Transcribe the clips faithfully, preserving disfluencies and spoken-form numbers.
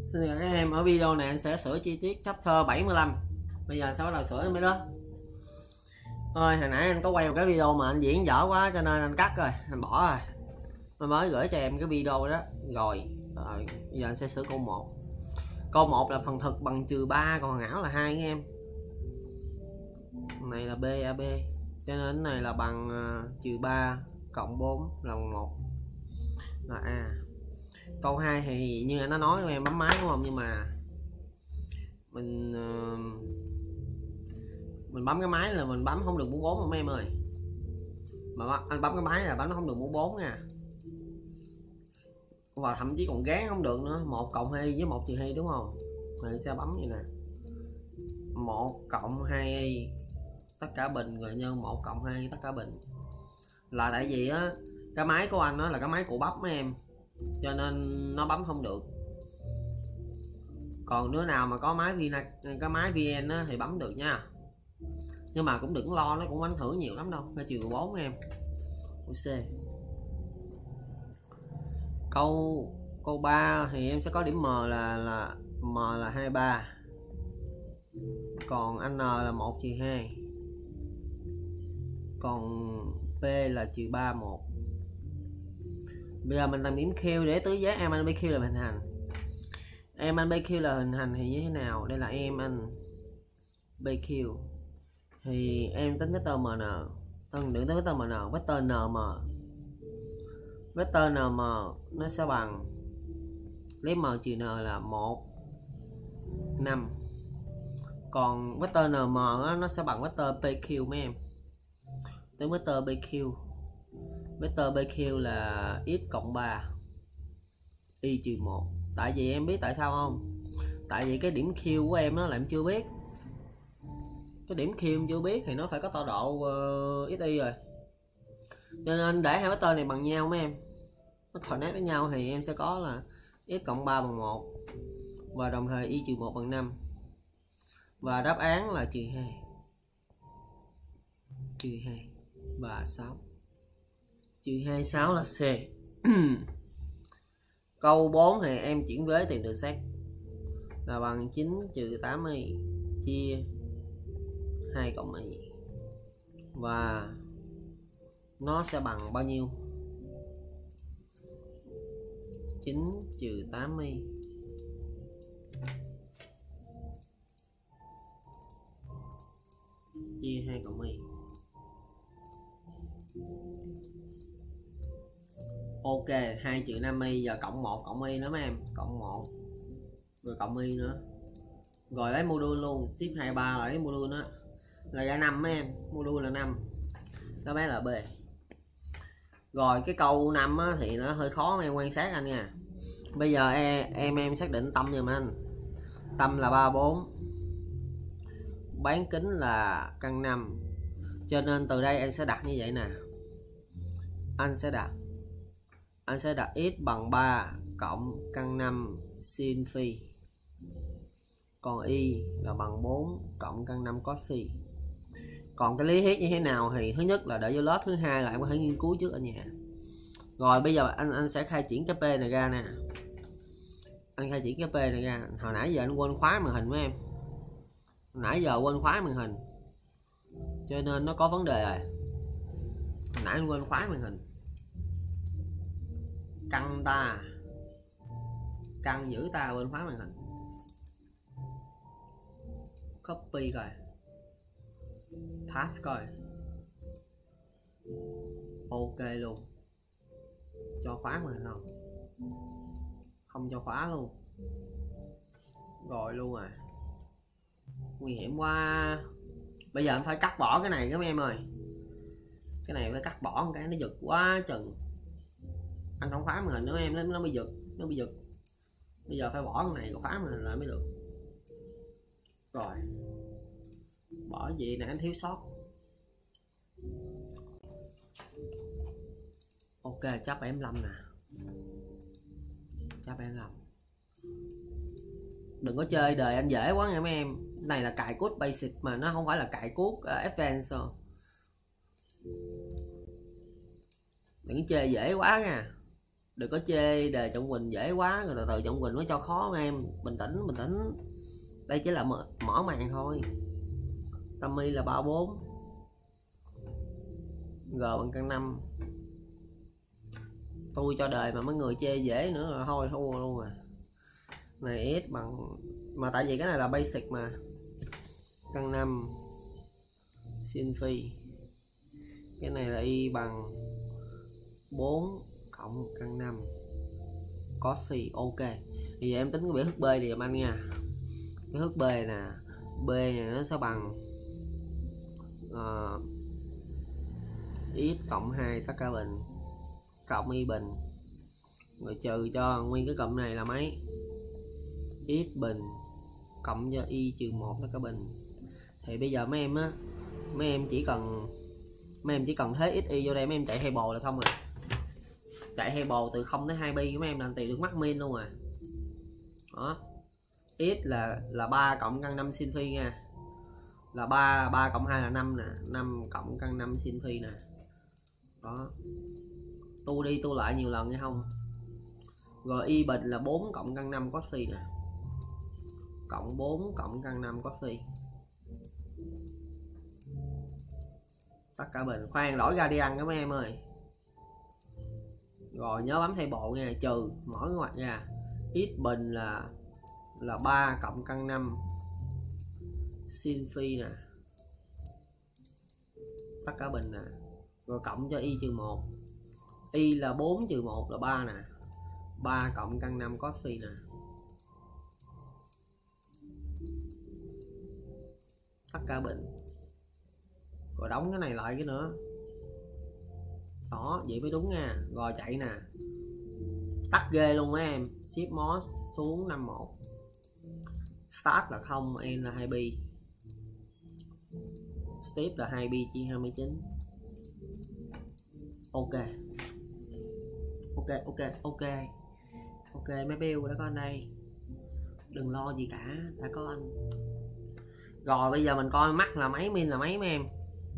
Xin chào các em, ở video này anh sẽ sửa chi tiết chapter bảy mươi lăm. Bây giờ sẽ bắt đầu sửa mấy đó. Thôi hồi nãy anh có quay một cái video mà anh diễn dở quá cho nên anh cắt rồi, anh bỏ rồi. Anh mới gửi cho em cái video đó. Rồi, rồi giờ anh sẽ sửa câu một. Câu một là phần thực bằng trừ ba, còn phần ảo là hai các em. Này là B, a b. Cho nên này là bằng uh, trừ ba cộng bốn là bằng một. Là A. Câu hai thì như nó nói em bấm máy đúng không, nhưng mà mình uh, mình bấm cái máy là mình bấm không được mũ bốn không em ơi, mà anh bấm cái máy là bấm nó không được mũ bốn nha, và thậm chí còn gán không được nữa. Một cộng hai với một trừ hai đúng không, mình sẽ bấm như nè, một cộng hai y tất cả bình rồi nhân một cộng hai tất cả bình. Là tại vì á cái máy của anh đó là cái máy của bắp mấy em, cho nên nó bấm không được. Còn đứa nào mà có máy Vina, cái máy vê en á, thì bấm được nha, nhưng mà cũng đừng lo, nó cũng ảnh hưởng nhiều lắm đâu. Cái trừ bốn em. C. Câu câu ba thì em sẽ có điểm M là là M là hai mươi ba, còn N là một trừ hai, còn P là trừ ba một. Bây giờ mình làm điểm Q để tứ giác em anh B Q là hình thành. Em anh B Q là hình thành thì như thế nào? Đây là em anh B Q thì em tính vector M N, tân đừng tính vector M N, vector N M. Vector N M nó sẽ bằng lấy M trừ N là một năm, còn vector N M á, nó sẽ bằng vector P Q mấy em. Tính vector B Q, vector B Q là x cộng ba y trừ một. Tại vì em biết tại sao không? Tại vì cái điểm Q của em nó là em chưa biết. Cái điểm Q em chưa biết thì nó phải có tọa độ uh, xy rồi. Cho nên để hai vector này bằng nhau mấy em, nó connect với nhau thì em sẽ có là x cộng ba bằng một, và đồng thời y trừ một bằng năm. Và đáp án là trừ hai. Trừ hai và sáu. Trừ hai, sáu là C. Câu bốn thì em chuyển vế tìm được xét là bằng chín trừ tám y chia hai cộng y, và nó sẽ bằng bao nhiêu? chín trừ tám y chia hai cộng y. Ok, hai trừ năm y, giờ cộng một cộng y nữa mấy em, cộng một rồi cộng y nữa, rồi lấy module luôn, ship hai mươi ba là lấy module đó là ra năm mấy em, module là năm, đáp án là B. Rồi cái câu năm á, thì nó hơi khó mấy em quan sát anh nha. Bây giờ em em, em xác định tâm giùm anh. Tâm là ba mươi bốn, bán kính là căn năm, cho nên từ đây anh sẽ đặt như vậy nè. Anh sẽ đặt anh sẽ đặt x bằng ba cộng căn năm sin phi, còn y là bằng bốn cộng căn năm cos phi. Còn cái lý thuyết như thế nào thì thứ nhất là để vô lớp, thứ hai là em có thể nghiên cứu trước ở nhà. Rồi bây giờ anh anh sẽ khai triển cái P này ra nè. Anh khai triển cái P này ra. Hồi nãy giờ anh quên khóa màn hình với em. Hồi nãy giờ quên khóa màn hình, cho nên nó có vấn đề rồi. Hồi nãy anh quên khóa màn hình. Căng ta, căng giữ ta, quên khóa màn hình. Copy coi, pass coi, ok luôn. Cho khóa màn hình không? Không cho khóa luôn. Rồi luôn à, nguy hiểm quá. Bây giờ anh phải cắt bỏ cái này các em ơi. Cái này phải cắt bỏ một cái, nó giật quá chừng. Anh không khóa màn hình nữa em, nó, nó bị giật, nó bị giật. Bây giờ phải bỏ cái này rồi khóa màn hình lại mới được. Rồi bỏ gì nè, anh thiếu sót. Ok, chấp bảy mươi lăm nè, chấp bảy mươi lăm. Đừng có chơi đời anh dễ quá nha mấy em. Cái này là cài code basic mà nó không phải là cài code uh, advanced. Đừng chơi dễ quá nha. đừng có chê đề Trọng Quỳnh dễ quá rồi từ từ Trọng Quỳnh mới cho khó em. Bình tĩnh bình tĩnh, đây chỉ là mở, mở màn thôi. Tammy là ba bốn, G bằng căn năm. Tôi cho đời mà mấy người chê dễ nữa là thôi thua luôn à. Này S bằng, mà tại vì cái này là basic mà. Căn năm sin phi, cái này là Y bằng bốn cộng căn năm cos phi. Ok, bây giờ em tính cái biểu thức B thì em anh nha. Cái thức B nè, B này nó sẽ bằng uh, x cộng hai tất cả bình cộng Y bình, rồi trừ cho nguyên cái cụm này là mấy, x bình cộng cho Y trừ một tất cả bình. Thì bây giờ mấy em á, mấy em chỉ cần mấy em chỉ cần thế x y vô đây, mấy em chạy hay bồ là xong rồi. Chạy hay bồ từ không tới hai pi mấy em là tìm được mắc min luôn à. Đó, x là là ba cộng căn năm sin phi nha, là ba, ba cộng hai là năm nè, năm cộng căn năm sin phi nè. Đó, tu đi tu lại nhiều lần nghe không. Rồi Y bình là bốn cộng căn năm cos phi nè, cộng bốn cộng căn năm cos phi tất cả bình. Khoan đổi ra đi ăn các mấy em ơi. Rồi nhớ bấm thay bộ nha, trừ mỗi cái ngoặc ra, x bình là là ba cộng căn năm sin phi nè tất cả bình nè, rồi cộng cho Y trừ một. Y là bốn trừ một là ba nè, ba cộng căn năm cos phi nè tất cả bình. Rồi đóng cái này lại cái nữa. Đó, vậy mới đúng nha. Rồi chạy nè, tắt ghê luôn á em. Shift mouse xuống năm một, start là không, end là hai pi, step là hai pi chia hai mươi chín. Ok ok ok ok ok mấy bill đã có anh đây, đừng lo gì cả, đã có anh. Rồi bây giờ mình coi mắt là mấy, min là mấy mấy em.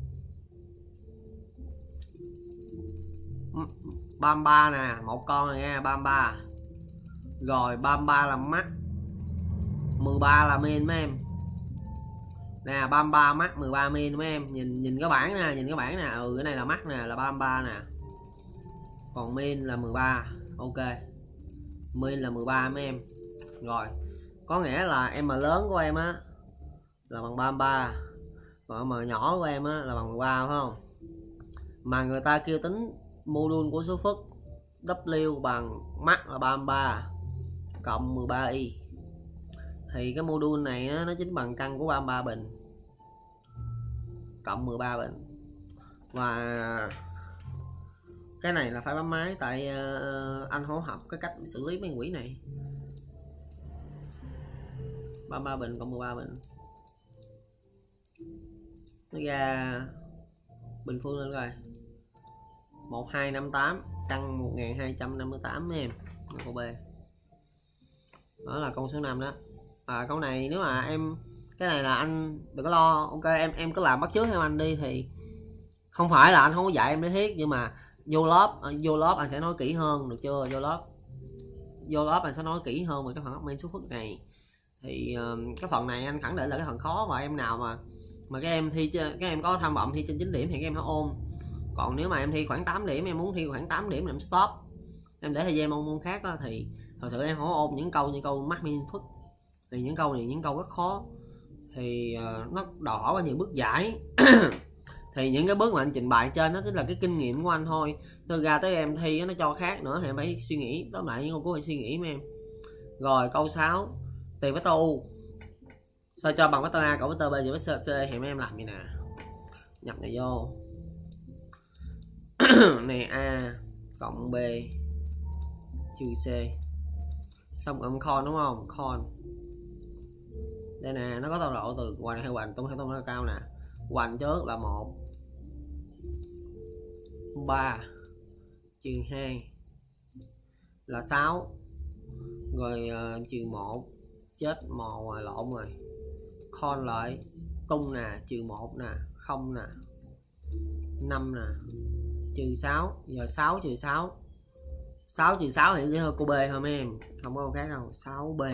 ba mươi ba nè, một con này nha, ba mươi ba. Rồi ba mươi ba là mắt, mười ba là min mấy em. Nè ba mươi ba mắt, mười ba min mấy em. Nhìn nhìn cái bảng nè, nhìn cái bảng nè. Ừ, cái này là mắt nè, là ba mươi ba nè. Còn min là mười ba. Ok, min là mười ba mấy em. Rồi, có nghĩa là m lớn của em á là bằng ba mươi ba, còn m nhỏ của em á là bằng mười ba, phải không? Mà người ta kêu tính module của số phức W bằng mắt là ba mươi ba cộng mười ba y, thì cái module này á, nó chính bằng căn của ba mươi ba bình cộng mười ba bình. Và cái này là phải bấm máy, tại uh, anh không học cái cách xử lý mấy quỷ này. ba mươi ba bình cộng mười ba bình nó ra bình phương lên rồi một hai năm tám, căn một nghìn hai trăm năm mươi tám em. Câu B đó là câu số năm đó. À, câu này nếu mà em, cái này là anh đừng có lo. Ok, em em cứ làm bắt chước theo anh đi. Thì không phải là anh không có dạy em để thiết, nhưng mà vô lớp vô lớp anh sẽ nói kỹ hơn, được chưa? Vô lớp vô lớp anh sẽ nói kỹ hơn về cái phần main số phức này. Thì uh, cái phần này anh khẳng định là cái phần khó, và em nào mà mà các em thi các em có tham vọng thi trên chín điểm thì các em hãy ôn. Còn nếu mà em thi khoảng tám điểm, em muốn thi khoảng tám điểm em stop, em để thời gian môn môn khác đó, thì thật sự em không ôn những câu như câu mắc min phức. Thì những câu này những câu rất khó, thì uh, nó đòi hỏi bao nhiêu bước giải. Thì những cái bước mà anh trình bày trên đó chính là cái kinh nghiệm của anh thôi. Thực ra tới em thi nó cho khác nữa thì em phải suy nghĩ. Tóm lại những câu cuối phải suy nghĩ mấy em. Rồi câu sáu, tìm vector U sao cho bằng vector A cộng vector B với vector C thì mấy em làm gì nè. Nhập này vô. Này A cộng B trừ C, xong cộng con đúng không? Con đây nè, nó có tốc độ từ hoành hay hoành, tung hay tung nó cao nè. Hoành trước là một ba trừ hai là sáu, rồi uh, trừ một, chết mò ngoài lộn rồi. Con lại tung nè, trừ một nè, không nè, năm nè, trừ sáu. Giờ sáu trừ sáu, sáu trừ sáu thì chỉ hơi cô B thôi mấy em, không có câu khác đâu. Sáu B.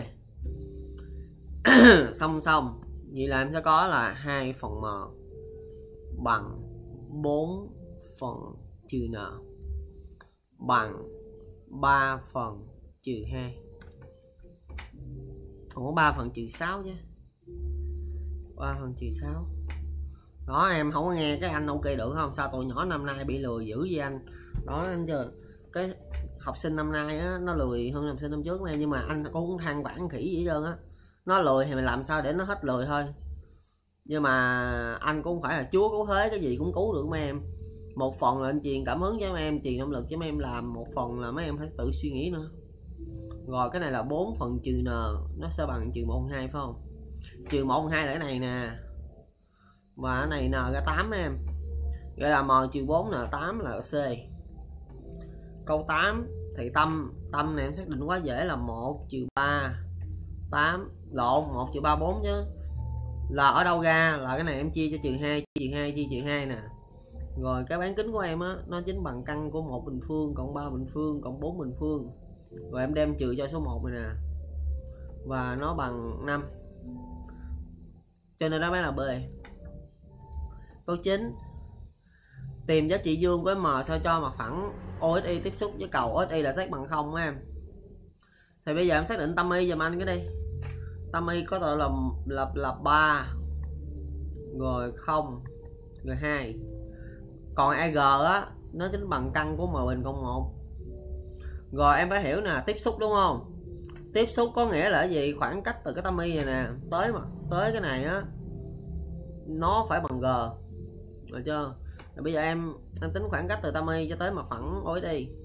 Song song. Vậy là em sẽ có là hai phần m bằng bốn phần trừ n bằng ba phần trừ hai. Còn có ba phần trừ sáu chứ. ba phần trừ sáu. Đó em không có nghe cái anh ok được không? Sao tụi nhỏ năm nay bị lười dữ vậy anh? Đó anh chờ cái học sinh năm nay á, nó lười hơn học sinh năm trước mà, nhưng mà anh cũng than vãn khỉ gì hết trơn á. Nó lười thì mình làm sao để nó hết lười thôi. Nhưng mà anh cũng không phải là chúa cứu thế, cái gì cũng cứu được mấy em. Một phần là anh truyền cảm hứng cho mấy em, truyền động lực cho mấy em làm, một phần là mấy em phải tự suy nghĩ nữa. Rồi cái này là bốn phần trừ n, nó sẽ bằng trừ một phần hai phải không? Trừ một phần hai là cái này nè. Và cái này n ra tám em. Gọi là m trừ bốn là tám là C. Câu tám thì tâm tâm này em xác định quá dễ là một trừ ba tám lộn một trừ ba bốn chứ. Là ở đâu ra? Là cái này em chia cho trừ hai, trừ hai chia trừ hai nè. Rồi cái bán kính của em á, nó chính bằng căn của một bình phương cộng ba bình phương cộng bốn bình phương. Rồi em đem trừ cho số một này nè. Và nó bằng năm. Cho nên đáp án là B. Câu chín. Tìm giá trị dương với M sao cho mặt phẳng o ét i tiếp xúc với cầu o ét i là z bằng không em. Thì bây giờ em xác định tâm y giùm anh cái đi. Tâm y có tội là là là ba rồi không rồi hai. Còn e giê á nó chính bằng căn của m bình cộng một. Rồi em phải hiểu nè, tiếp xúc đúng không? Tiếp xúc có nghĩa là gì? Khoảng cách từ cái tâm y này nè tới mà tới cái này á nó phải bằng g. Được chưa? Rồi bây giờ em em tính khoảng cách từ tâm y cho tới mặt phẳng o ét i.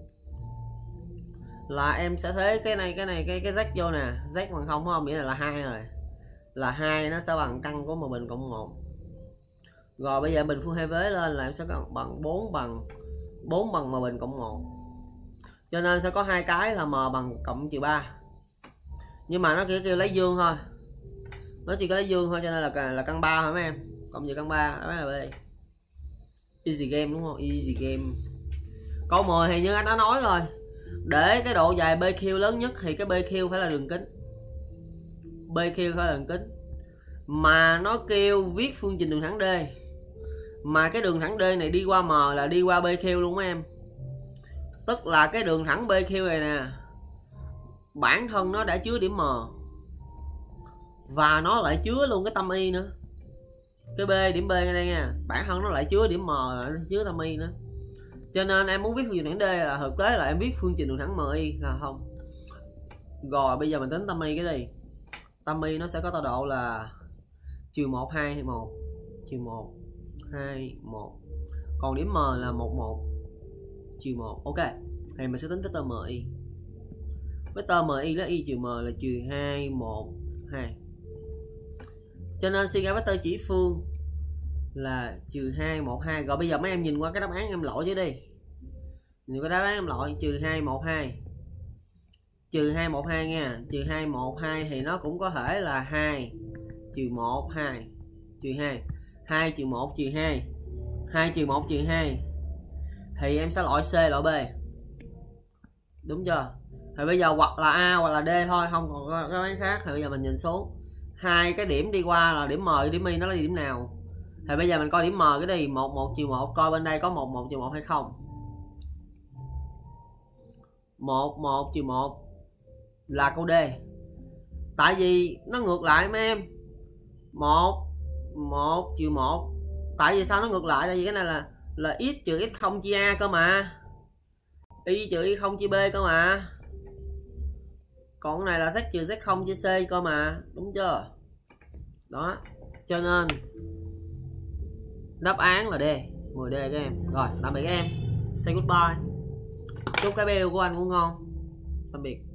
Là em sẽ thế cái này cái này cái cái z vô nè, z bằng không không, nghĩa là là hai rồi. Là hai nó sẽ bằng căn của m bình cộng một. Rồi bây giờ bình phương hai vế lên là em sẽ có bằng bốn bằng bốn bằng m bình cộng một. Cho nên sẽ có hai cái là m bằng cộng trừ ba. Nhưng mà nó kêu kêu lấy dương thôi. Nó chỉ có lấy dương thôi cho nên là là căn ba hả mấy em? Cộng trừ căn ba đó là B. Easy game đúng không? Easy game. Câu mười thì như anh đã nói rồi. Để cái độ dài bê quy lớn nhất thì cái bê quy phải là đường kính. bê quy phải là đường kính. Mà nó kêu viết phương trình đường thẳng D. Mà cái đường thẳng D này đi qua M là đi qua bê quy luôn em. Tức là cái đường thẳng bê quy này nè, bản thân nó đã chứa điểm M. Và nó lại chứa luôn cái tâm y nữa. Cái B, điểm B ngay đây nha, bản thân nó lại chứa điểm M, lại chứa tâm y nữa. Cho nên em muốn viết phương trình thẳng D là thực tế là em viết phương trình đường thẳng em i là không. Rồi bây giờ mình tính tâm y cái gì? Tâm y nó sẽ có tọa độ là trừ một, hai hay một. Trừ một, hai, một. Còn điểm M là một, một, trừ một. Ok. Thì mình sẽ tính cái tơ mi. Với tơ mi nó y trừ M là trừ hai, một, hai. Cho nên suy ra vectơ chỉ phương là trừ hai, một, hai. Rồi bây giờ mấy em nhìn qua cái đáp án em lội chứ đi. Nhìn qua đáp án em lội trừ hai, một, hai. Trừ hai, một, hai nha. Trừ hai, một, hai thì nó cũng có thể là hai trừ một, hai. Trừ hai. hai trừ một trừ hai. hai trừ một trừ hai. Thì em sẽ loại C loại B. Đúng chưa? Thì bây giờ hoặc là A hoặc là D thôi, không còn có đáp án khác. Thì bây giờ mình nhìn xuống. Hai cái điểm đi qua là điểm M, điểm Y nó là điểm nào? Thì bây giờ mình coi điểm M cái đi, một, một trừ một, coi bên đây có một, một trừ một hay không. một, một trừ một là câu D. Tại vì nó ngược lại mấy em. một, một trừ một. Tại vì sao nó ngược lại? Tại vì cái này là là x trừ x không chia A cơ mà. Y trừ y không chia B cơ mà. Còn cái này là z trừ z không chia C cơ mà. Đúng chưa? Đó. Cho nên đáp án là D, mười D các em. Rồi, tạm biệt các em. Say goodbye. Chúc cái beo của anh cũng ngon. Tạm biệt.